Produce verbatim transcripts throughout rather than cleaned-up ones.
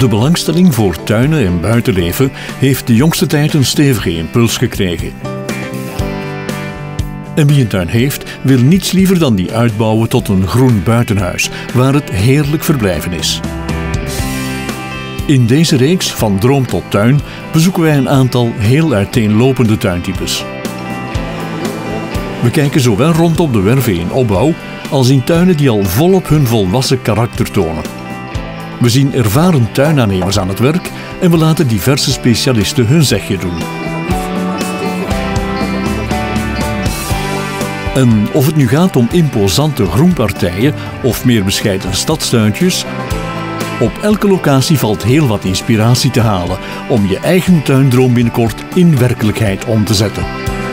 De belangstelling voor tuinen en buitenleven heeft de jongste tijd een stevige impuls gekregen. En wie een tuin heeft, wil niets liever dan die uitbouwen tot een groen buitenhuis, waar het heerlijk verblijven is. In deze reeks Van Droom tot Tuin bezoeken wij een aantal heel uiteenlopende tuintypes. We kijken zowel rondom de werven in opbouw als in tuinen die al volop hun volwassen karakter tonen. We zien ervaren tuinaannemers aan het werk en we laten diverse specialisten hun zegje doen. En of het nu gaat om imposante groenpartijen of meer bescheiden stadstuintjes, op elke locatie valt heel wat inspiratie te halen om je eigen tuindroom binnenkort in werkelijkheid om te zetten.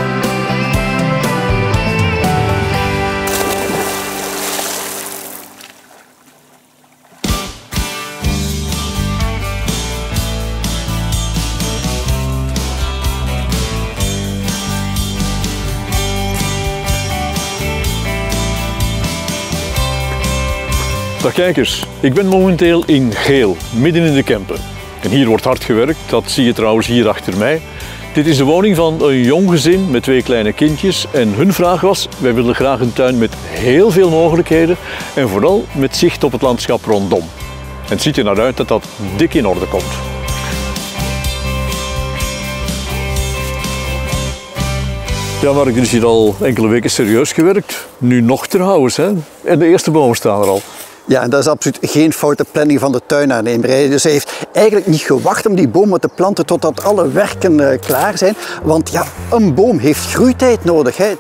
Dag kijkers, ik ben momenteel in Geel, midden in de Kempen. En hier wordt hard gewerkt, dat zie je trouwens hier achter mij. Dit is de woning van een jong gezin met twee kleine kindjes en hun vraag was, wij willen graag een tuin met heel veel mogelijkheden en vooral met zicht op het landschap rondom. En het ziet er naar uit dat dat dik in orde komt. Ja, Mark, er is hier al enkele weken serieus gewerkt. Nu nog trouwens, hè? En de eerste bomen staan er al. Ja, en dat is absoluut geen foute planning van de tuinaannemer. Dus hij heeft eigenlijk niet gewacht om die bomen te planten totdat alle werken uh, klaar zijn. Want ja, een boom heeft groeitijd nodig. Hè.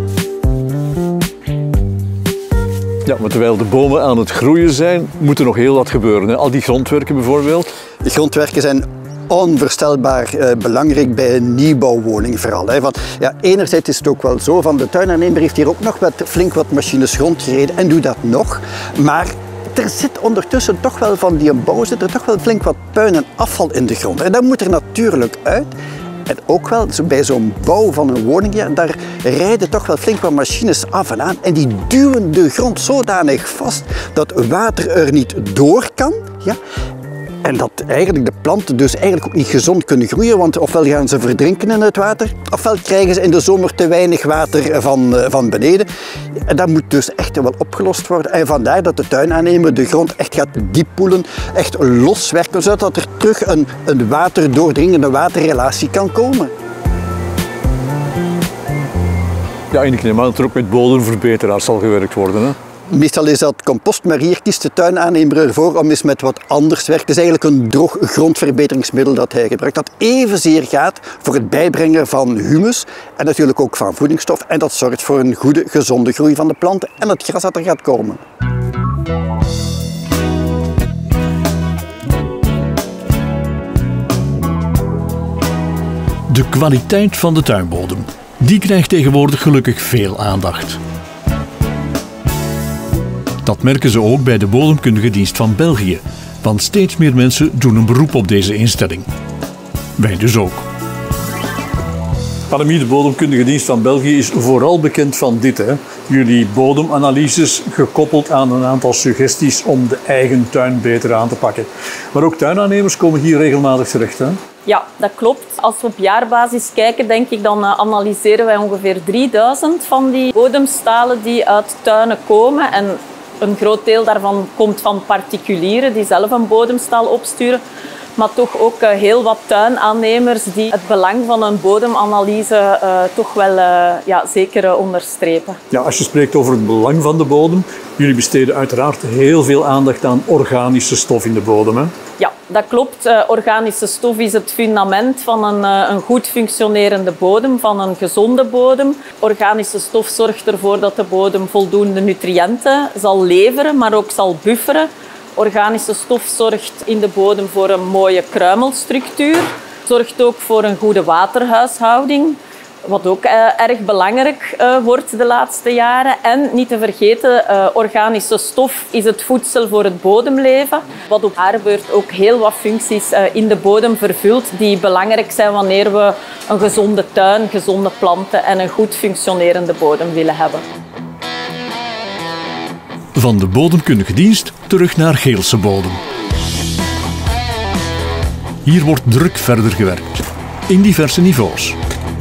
Ja, maar terwijl de bomen aan het groeien zijn, moet er nog heel wat gebeuren. Hè? Al die grondwerken bijvoorbeeld. De grondwerken zijn onvoorstelbaar uh, belangrijk bij een nieuwbouwwoning vooral. Hè. Want, ja, enerzijds is het ook wel zo, van de tuinaannemer heeft hier ook nog wat, flink wat machines rondgereden en doet dat nog. Maar er zit ondertussen toch wel van die bouw zit er toch wel flink wat puin en afval in de grond. En dat moet er natuurlijk uit. En ook wel bij zo'n bouw van een woning, ja, daar rijden toch wel flink wat machines af en aan. En die duwen de grond zodanig vast dat water er niet door kan. Ja. En dat eigenlijk de planten dus eigenlijk ook niet gezond kunnen groeien, want ofwel gaan ze verdrinken in het water, ofwel krijgen ze in de zomer te weinig water van, van beneden. En dat moet dus echt wel opgelost worden. En vandaar dat de tuinaannemer de grond echt gaat dieppoelen, echt loswerken, zodat er terug een, een waterdoordringende waterrelatie kan komen. Ja, en ik neem aan dat er ook met bodemverbeteraars zal gewerkt worden, hè? Meestal is dat compost, maar hier kiest de tuinaannemer ervoor om eens met wat anders te werken. Het is eigenlijk een droog grondverbeteringsmiddel dat hij gebruikt, dat evenzeer gaat voor het bijbrengen van humus en natuurlijk ook van voedingsstof. En dat zorgt voor een goede, gezonde groei van de planten en het gras dat er gaat komen. De kwaliteit van de tuinbodem, die krijgt tegenwoordig gelukkig veel aandacht. Dat merken ze ook bij de Bodemkundige Dienst van België, want steeds meer mensen doen een beroep op deze instelling. Wij dus ook. Annemie, de Bodemkundige Dienst van België is vooral bekend van dit, hè? Jullie bodemanalyses gekoppeld aan een aantal suggesties om de eigen tuin beter aan te pakken. Maar ook tuinaannemers komen hier regelmatig terecht, hè? Ja, dat klopt. Als we op jaarbasis kijken, denk ik, dan uh, analyseren wij ongeveer drieduizend van die bodemstalen die uit tuinen komen. En een groot deel daarvan komt van particulieren die zelf een bodemstaal opsturen. Maar toch ook uh, heel wat tuinaannemers die het belang van een bodemanalyse uh, toch wel uh, ja, zeker uh, onderstrepen. Ja, als je spreekt over het belang van de bodem, jullie besteden uiteraard heel veel aandacht aan organische stof in de bodem, hè? Ja, dat klopt. Uh, organische stof is het fundament van een, uh, een goed functionerende bodem, van een gezonde bodem. Organische stof zorgt ervoor dat de bodem voldoende nutriënten zal leveren, maar ook zal bufferen. Organische stof zorgt in de bodem voor een mooie kruimelstructuur. Zorgt ook voor een goede waterhuishouding, wat ook uh, erg belangrijk uh, wordt de laatste jaren. En niet te vergeten, uh, organische stof is het voedsel voor het bodemleven, wat op haar beurt ook heel wat functies uh, in de bodem vervult die belangrijk zijn wanneer we een gezonde tuin, gezonde planten en een goed functionerende bodem willen hebben. Van de Bodemkundige Dienst terug naar Geelse bodem. Hier wordt druk verder gewerkt, in diverse niveaus.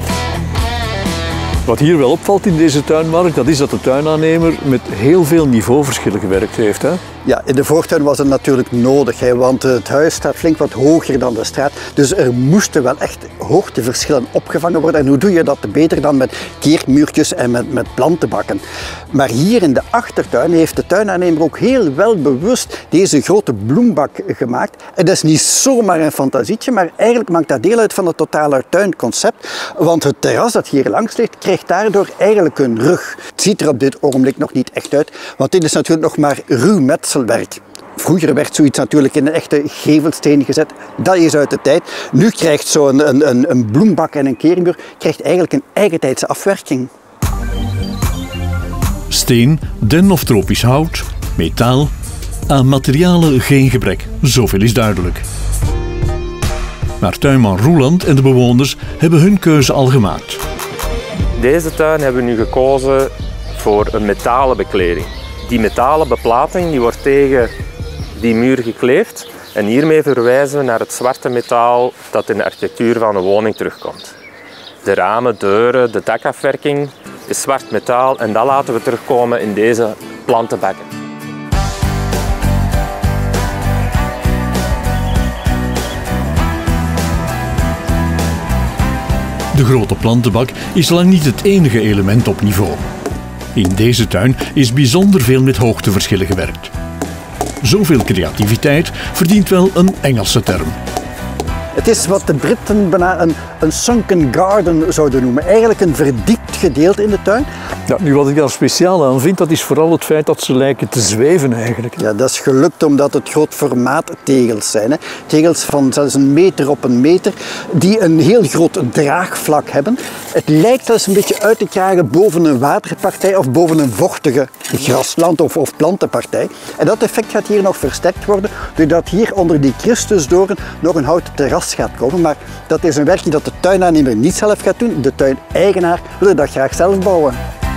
Wat hier wel opvalt in deze tuinmarkt, dat is dat de tuinaannemer met heel veel niveauverschillen gewerkt heeft. Hè? Ja, in de voortuin was het natuurlijk nodig, hè, want het huis staat flink wat hoger dan de straat. Dus er moesten wel echt hoogteverschillen opgevangen worden. En hoe doe je dat beter dan met keermuurtjes en met, met plantenbakken? Maar hier in de achtertuin heeft de tuinaannemer ook heel wel bewust deze grote bloembak gemaakt. En dat is niet zomaar een fantasietje, maar eigenlijk maakt dat deel uit van het totale tuinconcept. Want het terras dat hier langs ligt, krijgt daardoor eigenlijk een rug. Het ziet er op dit ogenblik nog niet echt uit, want dit is natuurlijk nog maar ruw metselwerk. Vroeger werd zoiets natuurlijk in een echte gevelsteen gezet. Dat is uit de tijd. Nu krijgt zo'n een, een, een bloembak en een keermuur krijgt eigenlijk een eigentijdse afwerking. Steen, den of tropisch hout, metaal. Aan materialen geen gebrek, zoveel is duidelijk. Maar tuinman Roeland en de bewoners hebben hun keuze al gemaakt. Deze tuin hebben we nu gekozen voor een metalen bekleding. Die metalen beplating die wordt tegen die muur gekleefd en hiermee verwijzen we naar het zwarte metaal dat in de architectuur van een woning terugkomt. De ramen, deuren, de dakafwerking is zwart metaal en dat laten we terugkomen in deze plantenbakken. De grote plantenbak is lang niet het enige element op niveau. In deze tuin is bijzonder veel met hoogteverschillen gewerkt. Zoveel creativiteit verdient wel een Engelse term. Het is wat de Britten bijna een, een sunken garden zouden noemen. Eigenlijk een verdiept gedeelte in de tuin. Ja, nu wat ik daar speciaal aan vind, dat is vooral het feit dat ze lijken te zweven eigenlijk. Ja, dat is gelukt omdat het groot formaat tegels zijn. Hè. Tegels van zelfs een meter op een meter, die een heel groot draagvlak hebben. Het lijkt zelfs een beetje uit te kragen boven een waterpartij of boven een vochtige grasland of, of plantenpartij. En dat effect gaat hier nog versterkt worden, doordat hier onder die Christusdoorn nog een houten terras gaat komen. Maar dat is een werking dat de tuinaannemer niet zelf gaat doen. De tuineigenaar wil dat graag zelf bouwen.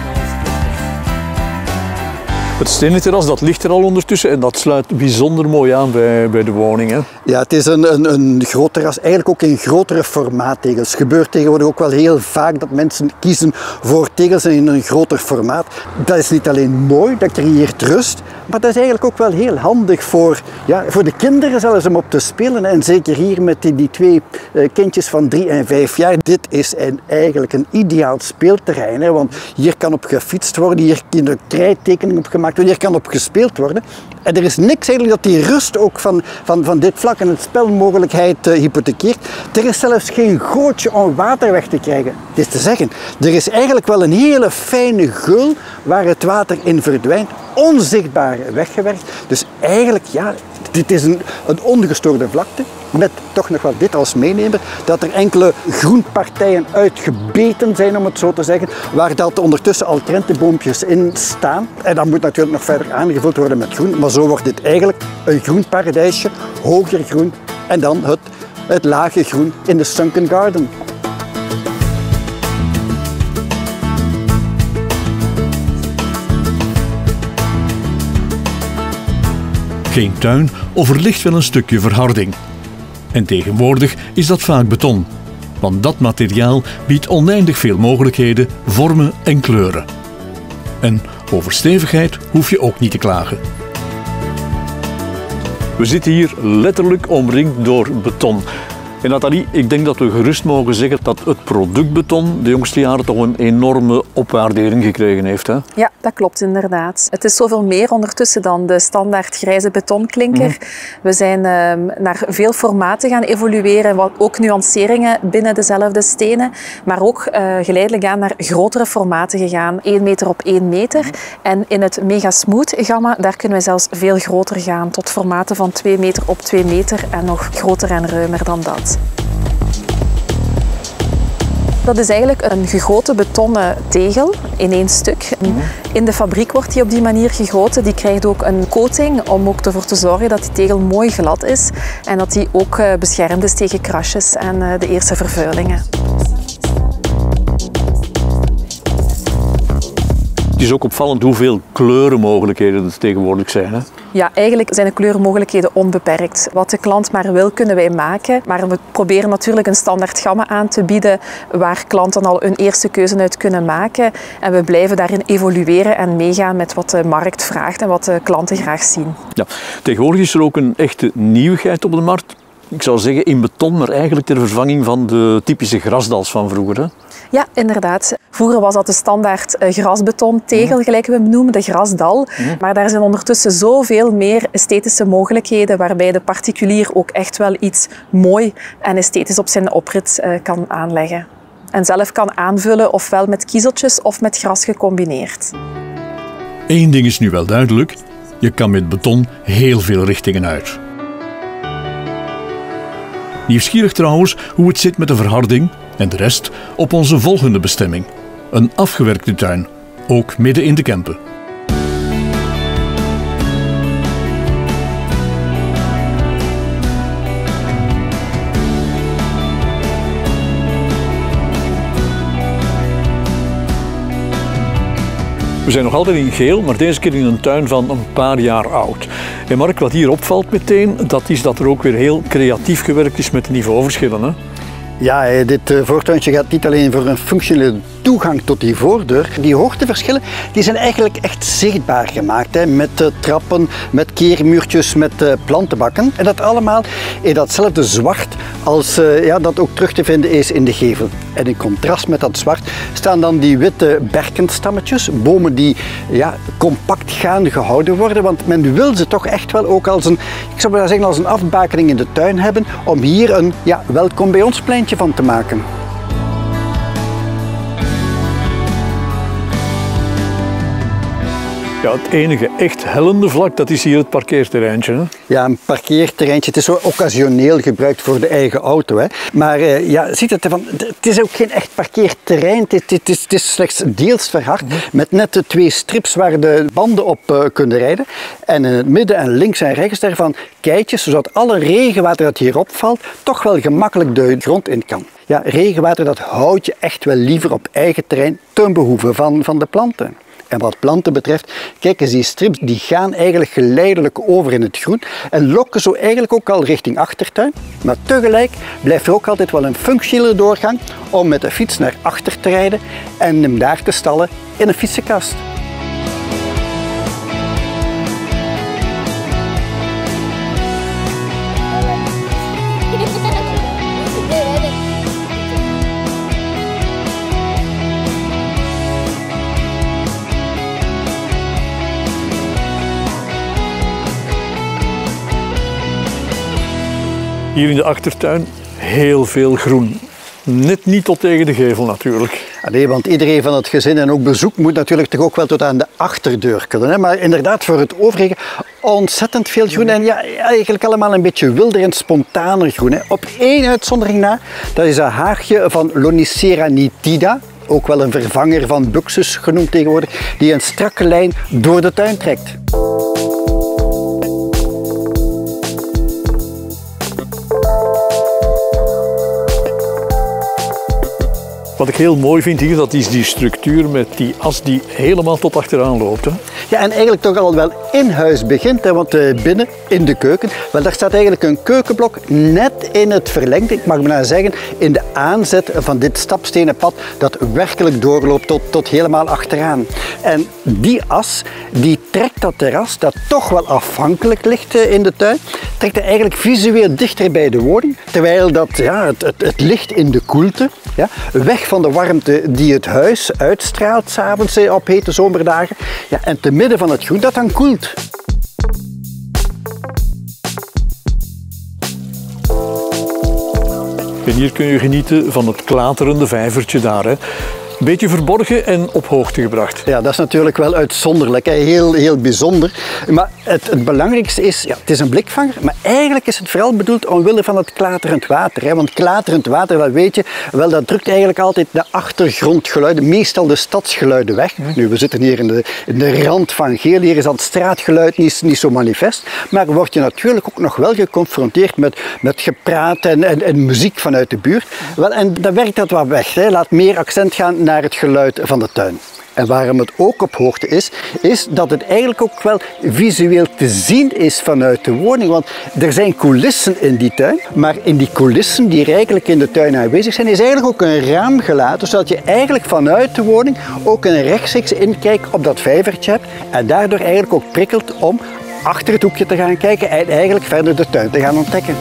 Het stenen terras dat ligt er al ondertussen en dat sluit bijzonder mooi aan bij, bij de woning. Hè? Ja, het is een, een, een groot terras, eigenlijk ook in grotere formaattegels. Het gebeurt tegenwoordig ook wel heel vaak dat mensen kiezen voor tegels in een groter formaat. Dat is niet alleen mooi, dat creëert rust, maar dat is eigenlijk ook wel heel handig voor, ja, voor de kinderen zelfs om op te spelen. En zeker hier met die, die twee uh, kindjes van drie en vijf jaar. Dit is een, eigenlijk een ideaal speelterrein, hè, want hier kan op gefietst worden, hier kunnen krijttekeningen op gemaakt worden, hier kan op gespeeld worden. En er is niks eigenlijk dat die rust ook van, van, van dit vlak en het spelmogelijkheid uh, hypothekeert. Er is zelfs geen gootje om water weg te krijgen. Het is te zeggen, er is eigenlijk wel een hele fijne geul waar het water in verdwijnt, onzichtbaar weggewerkt. Dus eigenlijk, ja, dit is een, een ongestoorde vlakte, met toch nog wel dit als meenemer, dat er enkele groenpartijen uitgebeten zijn, om het zo te zeggen, waar dat ondertussen al krentenboompjes in staan. En dat moet natuurlijk nog verder aangevuld worden met groen, maar zo wordt dit eigenlijk een groen paradijsje, hoger groen en dan het, het lage groen in de sunken garden. Geen tuin of er ligt wel een stukje verharding. En tegenwoordig is dat vaak beton, want dat materiaal biedt oneindig veel mogelijkheden, vormen en kleuren. En over stevigheid hoef je ook niet te klagen. We zitten hier letterlijk omringd door beton. En Nathalie, ik denk dat we gerust mogen zeggen dat het product beton de jongste jaren toch een enorme opwaardering gekregen heeft. Hè? Ja, dat klopt inderdaad. Het is zoveel meer ondertussen dan de standaard grijze betonklinker. Mm. We zijn uh, naar veel formaten gaan evolueren, wat ook nuanceringen binnen dezelfde stenen, maar ook uh, geleidelijk aan naar grotere formaten gegaan. één meter op één meter. Mm. En in het Mega Smooth gamma, daar kunnen we zelfs veel groter gaan, tot formaten van twee meter op twee meter en nog groter en ruimer dan dat. Dat is eigenlijk een gegoten betonnen tegel in één stuk. In de fabriek wordt die op die manier gegoten. Die krijgt ook een coating om ook ervoor te zorgen dat die tegel mooi glad is en dat die ook beschermd is tegen krasjes en de eerste vervuilingen. Het is ook opvallend hoeveel kleurenmogelijkheden er tegenwoordig zijn. Hè? Ja, eigenlijk zijn de kleurenmogelijkheden onbeperkt. Wat de klant maar wil, kunnen wij maken. Maar we proberen natuurlijk een standaard gamma aan te bieden waar klanten al hun eerste keuze uit kunnen maken. En we blijven daarin evolueren en meegaan met wat de markt vraagt en wat de klanten graag zien. Ja, tegenwoordig is er ook een echte nieuwigheid op de markt. Ik zou zeggen in beton, maar eigenlijk ter vervanging van de typische grasdals van vroeger. Hè? Ja, inderdaad. Vroeger was dat de standaard grasbetontegel, mm. gelijk we hem noemen, de grasdal. Mm. Maar daar zijn ondertussen zoveel meer esthetische mogelijkheden waarbij de particulier ook echt wel iets mooi en esthetisch op zijn oprit uh, kan aanleggen. En zelf kan aanvullen, ofwel met kiezeltjes of met gras gecombineerd. Eén ding is nu wel duidelijk. Je kan met beton heel veel richtingen uit. Nieuwsgierig trouwens hoe het zit met de verharding en de rest op onze volgende bestemming. Een afgewerkte tuin, ook midden in de Kempen. We zijn nog altijd in Geel, maar deze keer in een tuin van een paar jaar oud. En Mark, wat hier opvalt meteen, dat is dat er ook weer heel creatief gewerkt is met de niveauverschillen. Hè? Ja, dit voortuintje gaat niet alleen voor een functionele toegang tot die voordeur. Die hoogteverschillen die zijn eigenlijk echt zichtbaar gemaakt. Hè, met trappen, met keermuurtjes, met plantenbakken. En dat allemaal in datzelfde zwart als ja, dat ook terug te vinden is in de gevel. En in contrast met dat zwart staan dan die witte berkenstammetjes. Bomen die ja, compact gaande gehouden worden. Want men wil ze toch echt wel ook als een, ik zou maar zeggen, als een afbakening in de tuin hebben. Om hier een ja, welkom bij ons pleintje van te maken. Ja, het enige echt hellende vlak, dat is hier het parkeerterreintje. Hè? Ja, een parkeerterreintje. Het is zo occasioneel gebruikt voor de eigen auto. Hè. Maar uh, ja, ziet het ervan, het is ook geen echt parkeerterrein. Het, het, is, het is slechts deels verhard. Mm-hmm. Met net de twee strips waar de banden op uh, kunnen rijden. En in het midden en links en rechts daarvan keitjes, zodat alle regenwater dat hierop valt, toch wel gemakkelijk de grond in kan. Ja, regenwater dat houd je echt wel liever op eigen terrein ten behoeve van, van de planten. En wat planten betreft, kijk eens, die strips die gaan eigenlijk geleidelijk over in het groen en lokken zo eigenlijk ook al richting achtertuin. Maar tegelijk blijft er ook altijd wel een functionele doorgang om met de fiets naar achter te rijden en hem daar te stallen in een fietsenkast. Hier in de achtertuin heel veel groen. Net niet tot tegen de gevel natuurlijk. Nee, want iedereen van het gezin en ook bezoek moet natuurlijk toch ook wel tot aan de achterdeur kunnen. Hè? Maar inderdaad, voor het overige ontzettend veel groen. En ja, eigenlijk allemaal een beetje wilder en spontaner groen. Hè? Op één uitzondering na, dat is een haagje van Lonicera nitida. Ook wel een vervanger van Buxus genoemd tegenwoordig, die een strakke lijn door de tuin trekt. Wat ik heel mooi vind hier, dat is die structuur met die as die helemaal tot achteraan loopt. Hè? Ja, en eigenlijk toch al wel in huis begint, hè, want uh, binnen in de keuken, wel, daar staat eigenlijk een keukenblok net in het verlengde, ik mag maar zeggen, in de aanzet van dit stapstenen pad dat werkelijk doorloopt tot, tot helemaal achteraan. En die as, die trekt dat terras, dat toch wel afhankelijk ligt uh, in de tuin, trekt er eigenlijk visueel dichter bij de woning, terwijl dat, ja, het, het, het ligt in de koelte, ja, weg van de warmte die het huis uitstraalt, 's avonds op hete zomerdagen. Ja, en te midden van het groen dat dan koelt. En hier kun je genieten van het klaterende vijvertje daar. Hè. Een beetje verborgen en op hoogte gebracht. Ja, dat is natuurlijk wel uitzonderlijk, hè. Heel, heel bijzonder. Maar het, het belangrijkste is, ja, het is een blikvanger, maar eigenlijk is het vooral bedoeld omwille van het klaterend water. Hè. Want klaterend water, dat weet je, wel, dat drukt eigenlijk altijd de achtergrondgeluiden, meestal de stadsgeluiden weg. Mm. Nu, we zitten hier in de, in de rand van Geel, hier is dat straatgeluid niet, niet zo manifest. Maar word je natuurlijk ook nog wel geconfronteerd met, met gepraat en, en, en muziek vanuit de buurt. Wel, en dan werkt dat wat weg, hè. Laat meer accent gaan naar het geluid van de tuin. En waarom het ook op hoogte is, is dat het eigenlijk ook wel visueel te zien is vanuit de woning. Want er zijn coulissen in die tuin, maar in die coulissen die er eigenlijk in de tuin aanwezig zijn, is eigenlijk ook een raam gelaten, zodat je eigenlijk vanuit de woning ook een rechtstreeks inkijk op dat vijvertje hebt en daardoor eigenlijk ook prikkelt om achter het hoekje te gaan kijken en eigenlijk verder de tuin te gaan ontdekken.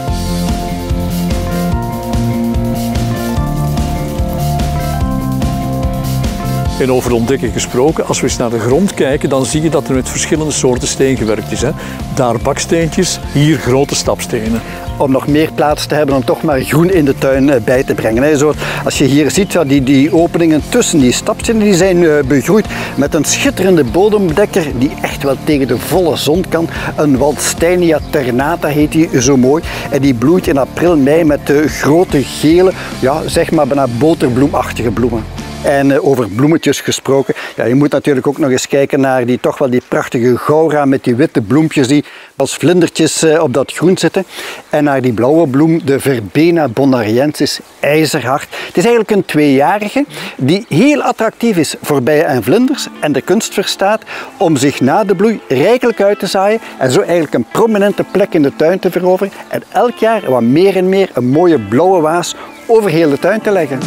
En over ontdekken gesproken, als we eens naar de grond kijken, dan zie je dat er met verschillende soorten steen gewerkt is. Hè. Daar baksteentjes, hier grote stapstenen. Om nog meer plaats te hebben om toch maar groen in de tuin bij te brengen. Zo, als je hier ziet, die, die openingen tussen die stapstenen die zijn begroeid met een schitterende bodemdekker die echt wel tegen de volle zon kan. Een Waldsteinia ternata heet die zo mooi. En die bloeit in april, mei met de grote gele, ja, zeg maar bijna boterbloemachtige bloemen. En uh, over bloemetjes gesproken, ja, je moet natuurlijk ook nog eens kijken naar die toch wel die prachtige gaura met die witte bloempjes die als vlindertjes uh, op dat groen zitten. En naar die blauwe bloem, de Verbena bonariensis, ijzerhard. Het is eigenlijk een tweejarige die heel attractief is voor bijen en vlinders en de kunst verstaat om zich na de bloei rijkelijk uit te zaaien en zo eigenlijk een prominente plek in de tuin te veroveren en elk jaar wat meer en meer een mooie blauwe waas over heel de tuin te leggen.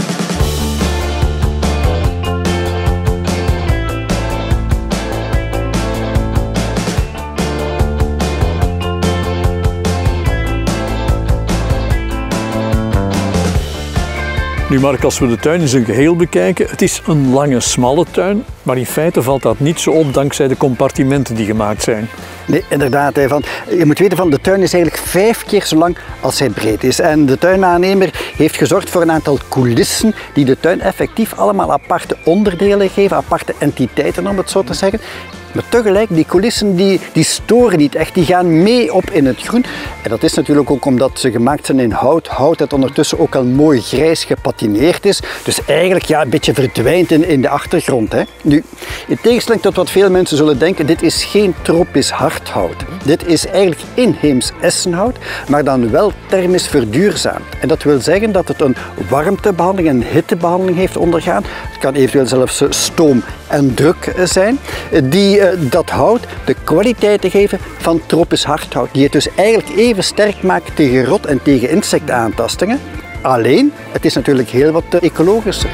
Nu Mark, als we de tuin in zijn geheel bekijken, het is een lange, smalle tuin, maar in feite valt dat niet zo op dankzij de compartimenten die gemaakt zijn. Nee, inderdaad. Van, je moet weten, van de tuin is eigenlijk vijf keer zo lang als hij breed is. En de tuinaannemer heeft gezorgd voor een aantal coulissen die de tuin effectief allemaal aparte onderdelen geven, aparte entiteiten om het zo te zeggen. Maar tegelijk, die coulissen die, die storen niet echt, die gaan mee op in het groen. En dat is natuurlijk ook omdat ze gemaakt zijn in hout. Hout dat ondertussen ook al mooi grijs gepatineerd is. Dus eigenlijk ja, een beetje verdwijnt in, in de achtergrond. Hè. Nu, in tegenstelling tot wat veel mensen zullen denken, dit is geen tropisch hardhout. Dit is eigenlijk inheems essenhout, maar dan wel thermisch verduurzaamd. En dat wil zeggen dat het een warmtebehandeling en hittebehandeling heeft ondergaan. Het kan eventueel zelfs stoom en druk zijn, die dat hout de kwaliteiten geven van tropisch hardhout. Die het dus eigenlijk even sterk maakt tegen rot en tegen insectaantastingen. Alleen, het is natuurlijk heel wat ecologischer.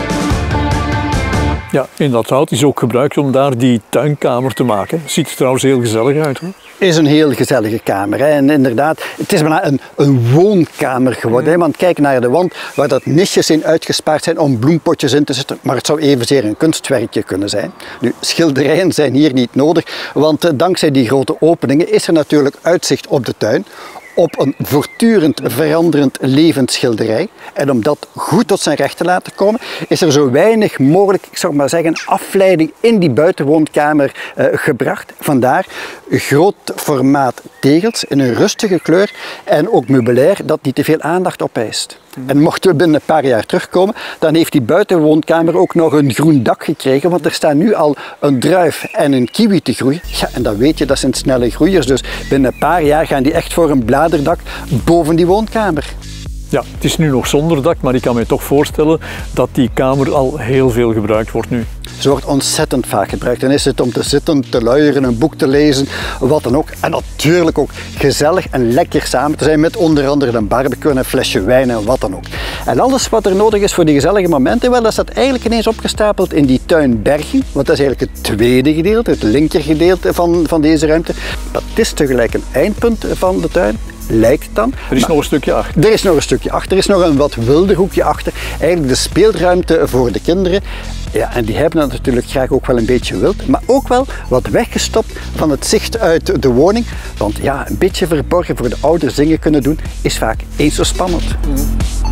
Ja, en dat hout is ook gebruikt om daar die tuinkamer te maken. Ziet er trouwens heel gezellig uit, hoor. Het is een heel gezellige kamer. Hè. En inderdaad, het is bijna een, een woonkamer geworden. Hè. Want kijk naar de wand waar dat niches in uitgespaard zijn om bloempotjes in te zetten. Maar het zou evenzeer een kunstwerkje kunnen zijn. Nu, schilderijen zijn hier niet nodig, want uh, dankzij die grote openingen is er natuurlijk uitzicht op de tuin. Op een voortdurend veranderend levend schilderij. En om dat goed tot zijn recht te laten komen, is er zo weinig mogelijk, ik zou maar zeggen, afleiding in die buitenwoonkamer uh, gebracht. Vandaar groot formaat tegels in een rustige kleur en ook meubilair dat niet te veel aandacht opeist. En mochten we binnen een paar jaar terugkomen, dan heeft die buitenwoonkamer ook nog een groen dak gekregen, want er staan nu al een druif en een kiwi te groeien. Ja, en dan weet je, dat zijn snelle groeiers, dus binnen een paar jaar gaan die echt voor een bladerdak boven die woonkamer. Ja, het is nu nog zonder dak, maar ik kan me toch voorstellen dat die kamer al heel veel gebruikt wordt nu. Ze wordt ontzettend vaak gebruikt. Dan is het om te zitten, te luieren, een boek te lezen, wat dan ook. En natuurlijk ook gezellig en lekker samen te zijn met onder andere een barbecue en een flesje wijn en wat dan ook. En alles wat er nodig is voor die gezellige momenten, wel, dat staat eigenlijk ineens opgestapeld in die tuinberging. Want dat is eigenlijk het tweede gedeelte, het linkergedeelte van, van deze ruimte. Dat is tegelijk een eindpunt van de tuin. Lijkt dan. Er is maar nog een stukje achter. Er is nog een stukje achter. Er is nog een wat wilder hoekje achter. Eigenlijk de speelruimte voor de kinderen. Ja, en die hebben dat natuurlijk graag ook wel een beetje wild. Maar ook wel wat weggestopt van het zicht uit de woning. Want ja, een beetje verborgen voor de ouders dingen kunnen doen is vaak eens zo spannend. Mm.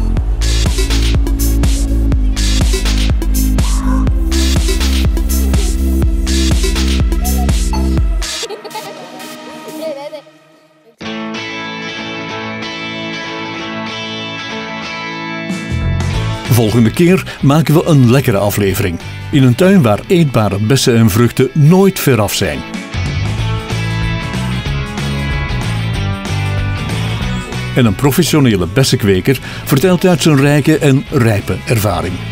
Volgende keer maken we een lekkere aflevering. In een tuin waar eetbare bessen en vruchten nooit veraf zijn. En een professionele bessenkweker vertelt uit zijn rijke en rijpe ervaring.